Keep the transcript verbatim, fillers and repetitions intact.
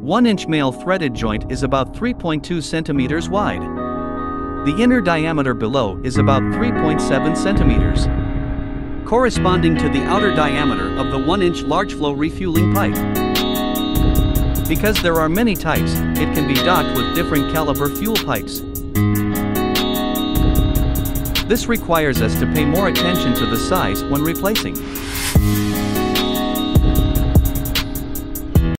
one inch male threaded joint is about three point two centimeters wide. The inner diameter below is about three point seven centimeters, corresponding to the outer diameter of the one inch large flow refueling pipe. Because there are many types, it can be docked with different caliber fuel pipes. This requires us to pay more attention to the size when replacing.